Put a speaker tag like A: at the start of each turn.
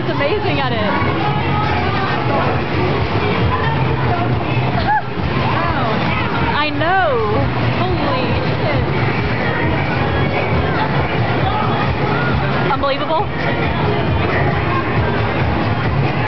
A: is amazing at it. I know. Holy shit. Unbelievable.